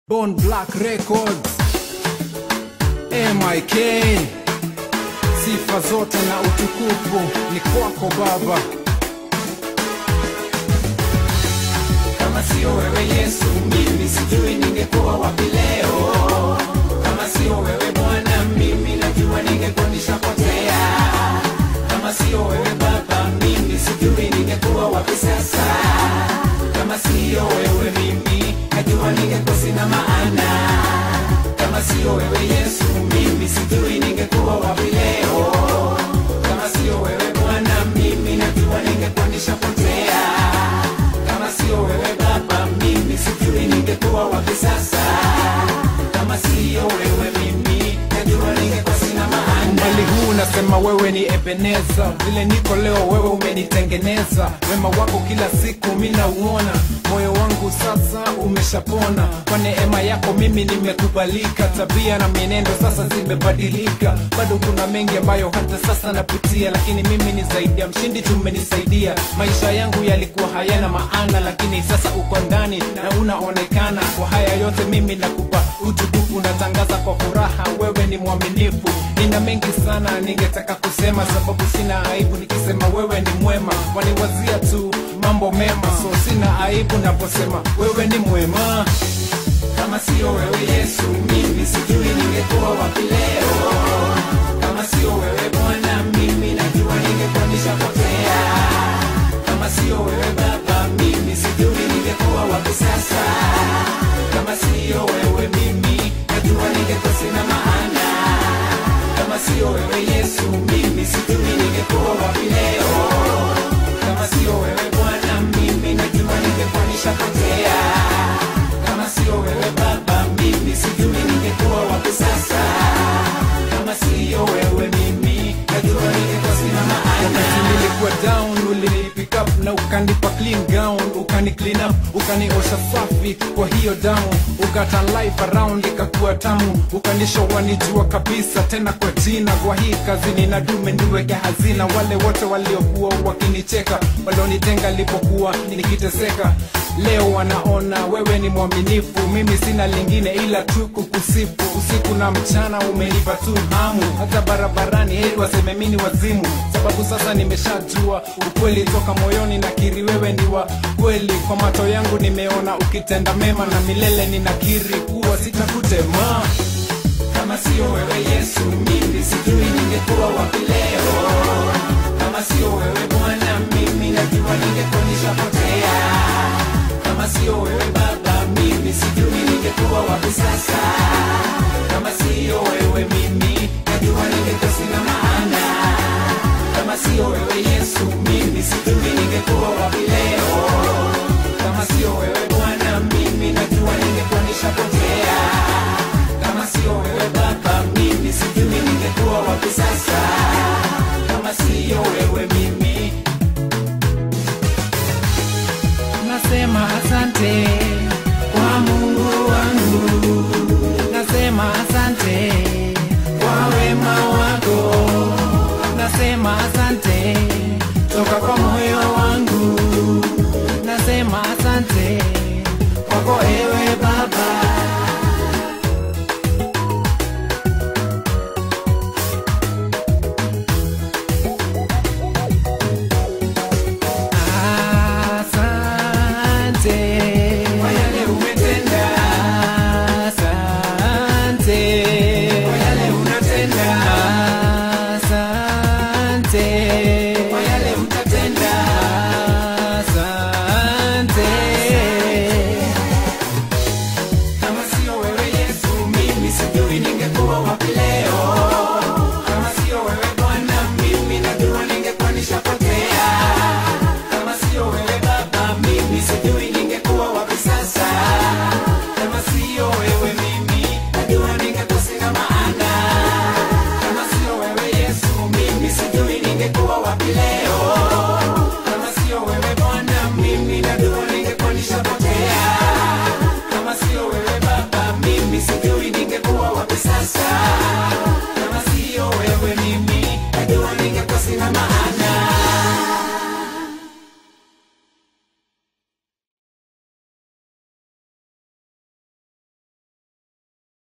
Bone Black Records, MIK. Sifa zote na utukufu ni kwako Baba. Kama sio wewe Yesu, mimi sijui ningekuwa wapi leo. Kama sio wewe Bwana, mimi najua ningekuwa nishapotea. Kama sio wewe Baba, mimi sijui ningekuwa wapi sasa. Kama sio wewe mimi, najua ningekuwa sina maana. Kama sio wewe Yesu, mimi sijui ningekuwa wapi leo. Kama sio wewe Bwana, mimi najua ningekuwa nishapotea. Kama sio wewe Baba, mimi sijui ningekuwa wapi sasa. Kama sio wewe mimi, najua ningekuwa sina maana. Mbali huu nasema wewe ni Ebeneza, vile niko leo wewe umenitengeneza. Wema wako kila siku mimi nauona, moyo wangu sasa umeshapona. Kwa neema yako mimi nimekubalika, tabia na mienendo sasa zimebadilika. Bado kuna mengi ambayo hata sasa napitia, lakini mimi ni zaidi ya mshindi, tumenisaidia. Maisha yangu yalikuwa hayana maana, lakini sasa uko ndani na unaonekana. Kwa haya yote mimi nakupa utukufu, natangaza kwa furaha wewe ni mwaminifu. Nina mengi sana ningetaka kusema, sababu sina aibu nikisema wewe ni mwema. Waniwazia tu mambo mema, so sina aibu naposema wewe ni mwema. Kama sio wewe Yesu, mimi sijui ningekuwa wapi leo. Kama sio wewe Bwana, mimi najua ningekuwa nishapotea. Kama sio wewe Baba, mimi sijui ningekuwa wapi sasa. Kama sio wewe mimi, najua ningekuwa sina maana. Kama sio wewe Yesu, mimi sijui ningekuwa wapi leo. Kama sio wewe Bwana, mimi najua ningekuwa nishapotea. Kama sio wewe Baba, mimi sijui ningekuwa wapi sasa. Kama sio wewe mimi, najua ningekuwa sina maana. Wakati nilikuwa down ulini pick up na ukanipa clean gown, ukani clean up, ukaniosha safi kwa hiyo damu, ukata life around ikakuwa tamu, ukanisha wanijua kabisa tena kwa jina. Kwa hii kazi nina dume niweke hazina, wale wote waliokuwa wakinicheka, walionitenga nilipokuwa nikiteseka, leo wanaona wewe ni mwaminifu. Mimi sina lingine ila tu kukusifu, usiku na mchana umenipa tu hamu, hata barabarani heri waseme mimi ni wazimu, sababu sasa nimeshajua ukweli toka moyoni. Nakiri wewe ni wa kweli, kwa macho yangu nimeona ukitenda mema, na milele ninakiri kuwa sitakutema. Kama sio wewe Yesu, mimi sijui ningekuwa wapi leo. Kama sio wewe Bwana, mimi najua ningekuwa nishapotea. Kama sio wewe Baba, mimi sijui ningekuwa wapi sasa.